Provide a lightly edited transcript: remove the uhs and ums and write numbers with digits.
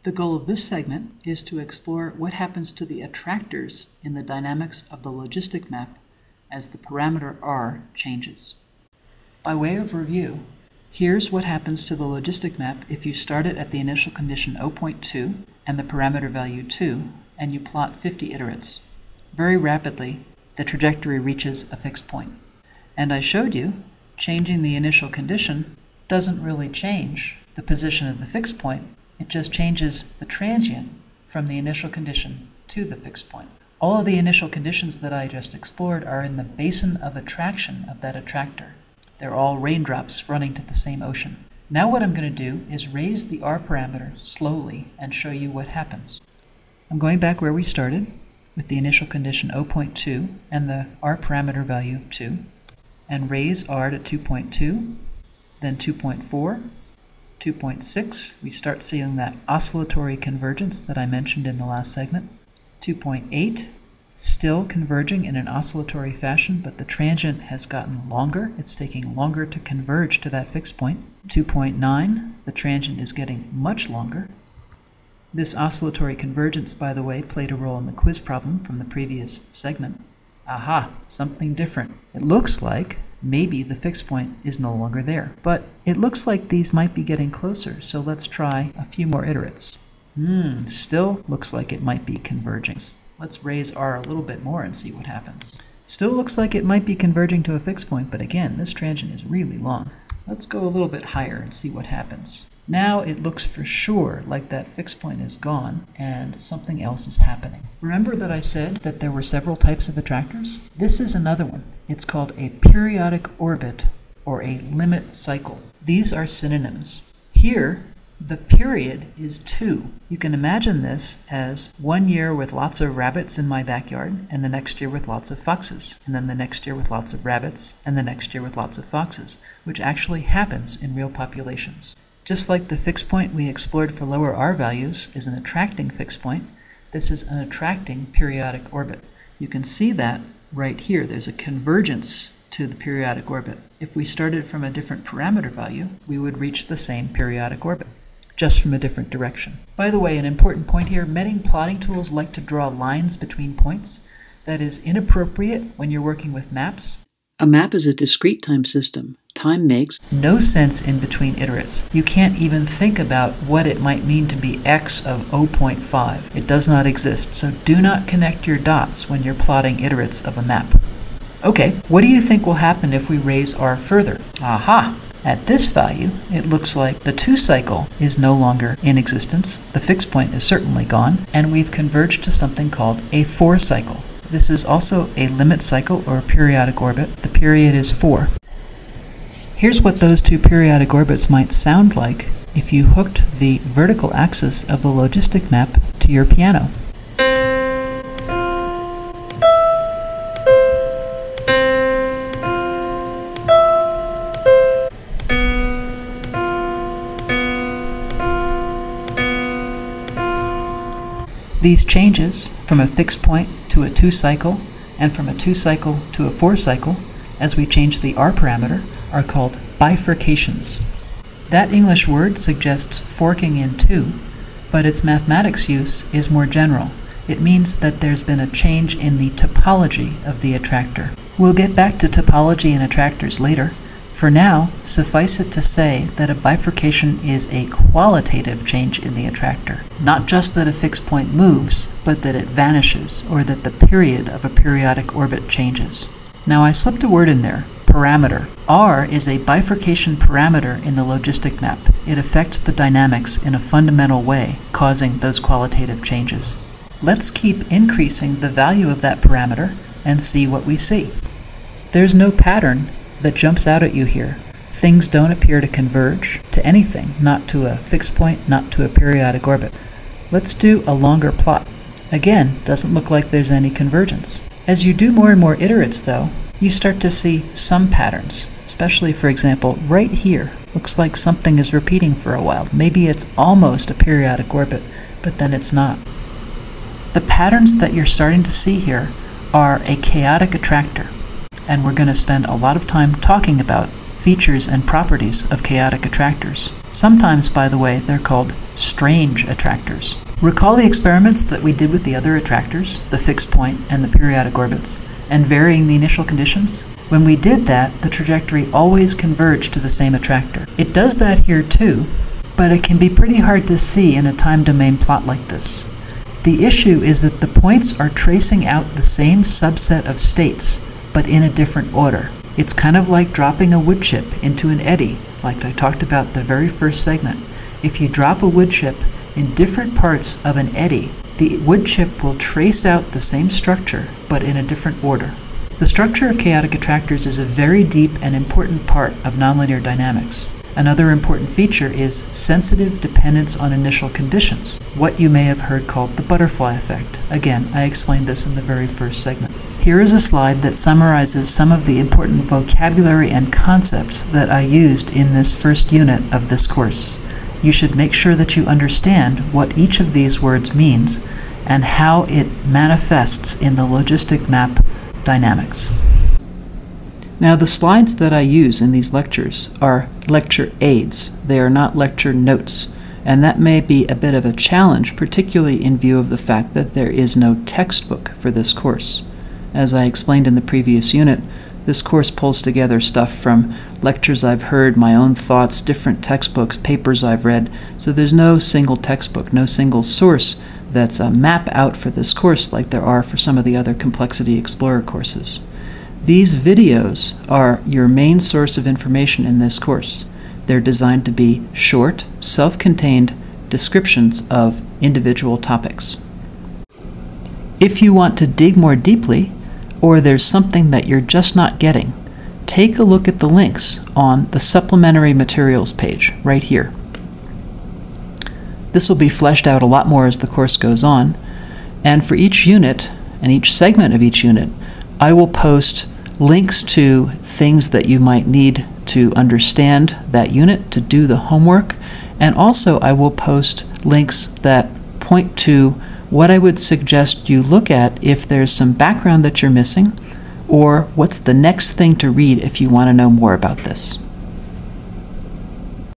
The goal of this segment is to explore what happens to the attractors in the dynamics of the logistic map as the parameter r changes. By way of review, here's what happens to the logistic map if you start it at the initial condition 0.2 and the parameter value 2, and you plot 50 iterates. Very rapidly, the trajectory reaches a fixed point. And I showed you, changing the initial condition doesn't really change the position of the fixed point. It just changes the transient from the initial condition to the fixed point. All of the initial conditions that I just explored are in the basin of attraction of that attractor. They're all raindrops running to the same ocean. Now what I'm going to do is raise the r parameter slowly and show you what happens. I'm going back where we started with the initial condition 0.2 and the r parameter value of 2, and raise r to 2.2, then 2.4, 2.6. We start seeing that oscillatory convergence that I mentioned in the last segment. 2.8, still converging in an oscillatory fashion, but the transient has gotten longer. It's taking longer to converge to that fixed point. 2.9, the transient is getting much longer. This oscillatory convergence, by the way, played a role in the quiz problem from the previous segment. Aha, something different. It looks like maybe the fixed point is no longer there, but it looks like these might be getting closer, so let's try a few more iterates. Still looks like it might be converging. Let's raise r a little bit more and see what happens. Still looks like it might be converging to a fixed point, but again, this transient is really long. Let's go a little bit higher and see what happens. Now it looks for sure like that fixed point is gone and something else is happening. Remember that I said that there were several types of attractors? This is another one. It's called a periodic orbit or a limit cycle. These are synonyms. Here, the period is 2. You can imagine this as 1 year with lots of rabbits in my backyard, and the next year with lots of foxes, and then the next year with lots of rabbits, and the next year with lots of foxes, which actually happens in real populations. Just like the fixed point we explored for lower r values is an attracting fixed point, this is an attracting periodic orbit. You can see that right here. There's a convergence to the periodic orbit. If we started from a different parameter value, we would reach the same periodic orbit, just from a different direction. By the way, an important point here, many plotting tools like to draw lines between points. That is inappropriate when you're working with maps. A map is a discrete time system. Time makes no sense in between iterates. You can't even think about what it might mean to be x of 0.5. It does not exist, so do not connect your dots when you're plotting iterates of a map. Okay, what do you think will happen if we raise r further? Aha! At this value, it looks like the 2 cycle is no longer in existence, the fixed point is certainly gone, and we've converged to something called a 4 cycle. This is also a limit cycle or a periodic orbit. The period is 4. Here's what those 2 periodic orbits might sound like if you hooked the vertical axis of the logistic map to your piano. These changes from a fixed point to a 2 cycle and from a 2 cycle to a 4 cycle, as we change the r parameter, are called bifurcations. That English word suggests forking in 2, but its mathematics use is more general. It means that there's been a change in the topology of the attractor. We'll get back to topology and attractors later. For now, suffice it to say that a bifurcation is a qualitative change in the attractor. Not just that a fixed point moves, but that it vanishes, or that the period of a periodic orbit changes. Now I slipped a word in there, parameter. R is a bifurcation parameter in the logistic map. It affects the dynamics in a fundamental way, causing those qualitative changes. Let's keep increasing the value of that parameter and see what we see. There's no pattern that jumps out at you here. Things don't appear to converge to anything, not to a fixed point, not to a periodic orbit. Let's do a longer plot. Again, doesn't look like there's any convergence. As you do more and more iterates, though, you start to see some patterns, especially, for example, right here. Looks like something is repeating for a while. Maybe it's almost a periodic orbit, but then it's not. The patterns that you're starting to see here are a chaotic attractor, and we're going to spend a lot of time talking about features and properties of chaotic attractors. Sometimes, by the way, they're called strange attractors. Recall the experiments that we did with the other attractors, the fixed point and the periodic orbits, and varying the initial conditions? When we did that, the trajectory always converged to the same attractor. It does that here too, but it can be pretty hard to see in a time domain plot like this. The issue is that the points are tracing out the same subset of states, but in a different order. It's kind of like dropping a wood chip into an eddy, like I talked about the very first segment. If you drop a wood chip in different parts of an eddy, the wood chip will trace out the same structure, but in a different order. The structure of chaotic attractors is a very deep and important part of nonlinear dynamics. Another important feature is sensitive dependence on initial conditions, what you may have heard called the butterfly effect. Again, I explained this in the very first segment. Here is a slide that summarizes some of the important vocabulary and concepts that I used in this first unit of this course. You should make sure that you understand what each of these words means and how it manifests in the logistic map dynamics. Now, the slides that I use in these lectures are lecture aids. They are not lecture notes, and that may be a bit of a challenge, particularly in view of the fact that there is no textbook for this course. As I explained in the previous unit, this course pulls together stuff from lectures I've heard, my own thoughts, different textbooks, papers I've read, so there's no single textbook, no single source that's a map out for this course like there are for some of the other Complexity Explorer courses. These videos are your main source of information in this course. They're designed to be short, self-contained descriptions of individual topics. If you want to dig more deeply, or there's something that you're just not getting, take a look at the links on the supplementary materials page right here. This will be fleshed out a lot more as the course goes on, and for each unit and each segment of each unit, I will post links to things that you might need to understand that unit, to do the homework, and also I will post links that point to what I would suggest you look at if there's some background that you're missing, or what's the next thing to read if you want to know more about this.